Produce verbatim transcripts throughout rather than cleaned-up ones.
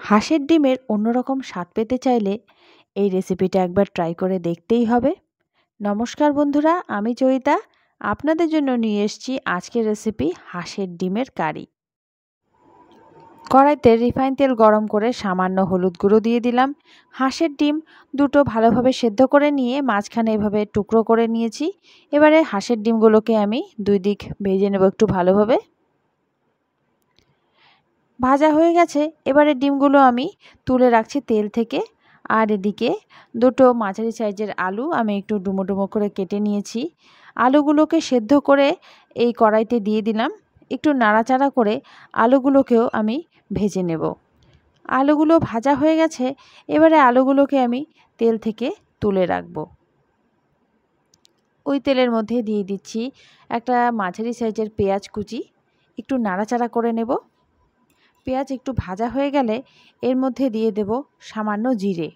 হাঁসের ডিমের অন্যরকম স্বাদ পেতে চাইলে এই রেসিপিটা একবার ট্রাই করে দেখতেই হবে। নমস্কার বন্ধুরা, আমি জয়িতা আপনাদের জন্য নিয়ে এসেছি আজকের রেসিপি হাঁসের ডিমের কারি। কড়াইতে রিফাইন তেল গরম করে সামান্য হলুদ গুঁড়ো দিয়ে দিলাম। হাঁসের ডিম দুটো ভালোভাবে সেদ্ধ করে নিয়ে মাঝখানে এভাবে টুকরো করে নিয়েছি। এবারে হাঁসের ডিমগুলোকে আমি দুই দিক ভেজে নেব একটু ভালোভাবে। ভাজা হয়ে গেছে, এবারে ডিমগুলো আমি তুলে রাখছি তেল থেকে। আর এদিকে দুটো মাঝারি সাইজের আলু আমি একটু ডুমো ডুমো করে কেটে নিয়েছি। আলুগুলোকে সেদ্ধ করে এই কড়াইতে দিয়ে দিলাম। একটু নাড়াচাড়া করে আলুগুলোকেও আমি ভেজে নেব। আলুগুলো ভাজা হয়ে গেছে, এবারে আলুগুলোকে আমি তেল থেকে তুলে রাখব। ওই তেলের মধ্যে দিয়ে দিচ্ছি একটা মাঝারি সাইজের পেঁয়াজ কুচি, একটু নাড়াচাড়া করে নেব। পেঁয়াজ একটু ভাজা হয়ে গেলে এর মধ্যে দিয়ে দেব সামান্য জিরে।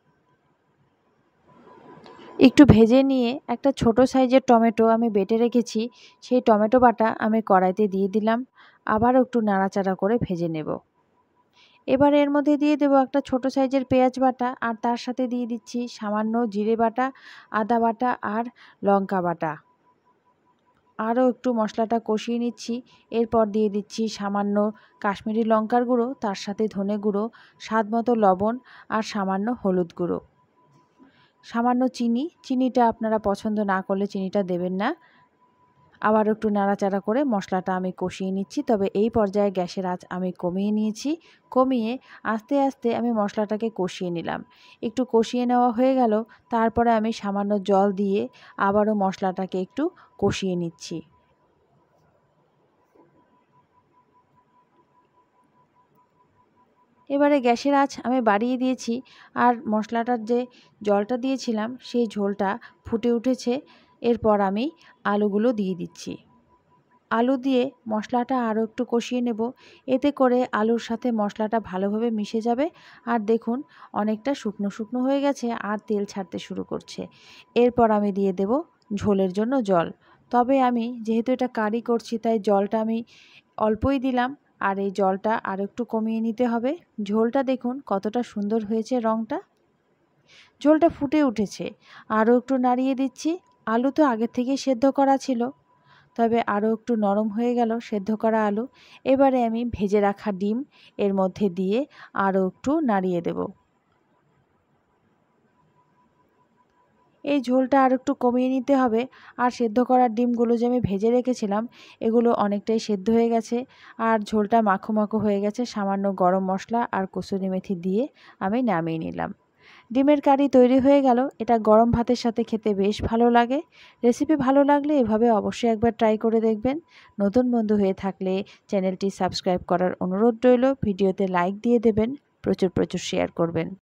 একটু ভেজে নিয়ে একটা ছোট সাইজের টমেটো আমি বেটে রেখেছি, সেই টমেটো বাটা আমি কড়াইতে দিয়ে দিলাম। আবারও একটু নাড়াচাড়া করে ভেজে নেব। এবার এর মধ্যে দিয়ে দেব একটা ছোট সাইজের পেঁয়াজ বাটা, আর তার সাথে দিয়ে দিচ্ছি সামান্য জিরে বাটা, আদা বাটা আর লঙ্কা বাটা। আরও একটু মশলাটা কষিয়ে নিচ্ছি। এরপর দিয়ে দিচ্ছি সামান্য কাশ্মীরি লঙ্কার গুঁড়ো, তার সাথে ধনে গুঁড়ো, স্বাদ মতো লবণ আর সামান্য হলুদ গুঁড়ো, সামান্য চিনি। চিনিটা আপনারা পছন্দ না করলে চিনিটা দেবেন না। আবার একটু নাড়াচাড়া করে মশলাটা আমি কষিয়ে নিচ্ছি। তবে এই পর্যায়ে গ্যাসের আঁচ আমি কমিয়ে নিয়েছি। কমিয়ে আস্তে আস্তে আমি মশলাটাকে কষিয়ে নিলাম। একটু কষিয়ে নেওয়া হয়ে গেল, তারপরে আমি সামান্য জল দিয়ে আবারও মশলাটাকে একটু কষিয়ে নিচ্ছি। এবারে গ্যাসের আঁচ আমি বাড়িয়ে দিয়েছি, আর মশলাটার যে জলটা দিয়েছিলাম সেই ঝোলটা ফুটে উঠেছে। এরপর আমি আলুগুলো দিয়ে দিচ্ছি। আলু দিয়ে মশলাটা আরও একটু কষিয়ে নেব। এতে করে আলুর সাথে মশলাটা ভালোভাবে মিশে যাবে। আর দেখুন অনেকটা শুকনো শুকনো হয়ে গেছে আর তেল ছাড়তে শুরু করছে। এরপর আমি দিয়ে দেব ঝোলের জন্য জল। তবে আমি যেহেতু এটা কারি করছি তাই জলটা আমি অল্পই দিলাম, আর এই জলটা আর একটু কমিয়ে নিতে হবে। ঝোলটা দেখুন কতটা সুন্দর হয়েছে, রঙটা। ঝোলটা ফুটে উঠেছে, আরও একটু নাড়িয়ে দিচ্ছি। আলু তো আগে থেকেই সেদ্ধ করা ছিল, তবে আরও একটু নরম হয়ে গেল সেদ্ধ করা আলু। এবারে আমি ভেজে রাখা ডিম এর মধ্যে দিয়ে আরও একটু নাড়িয়ে দেব। এই ঝোলটা আর একটু কমিয়ে নিতে হবে। আর সেদ্ধ করা ডিমগুলো যে আমি ভেজে রেখেছিলাম এগুলো অনেকটাই সেদ্ধ হয়ে গেছে, আর ঝোলটা মাখো মাখো হয়ে গেছে। সামান্য গরম মশলা আর কসুরি মেথি দিয়ে আমি নামিয়ে নিলাম। ডিমের কারি তৈরি হয়ে গেল। এটা গরম ভাতের সাথে খেতে বেশ ভালো লাগে। রেসিপি ভালো লাগলে এভাবে অবশ্যই একবার ট্রাই করে দেখবেন। নতুন বন্ধু হয়ে থাকলে চ্যানেলটি সাবস্ক্রাইব করার অনুরোধ রইল। ভিডিওতে লাইক দিয়ে দেবেন, প্রচুর প্রচুর শেয়ার করবেন।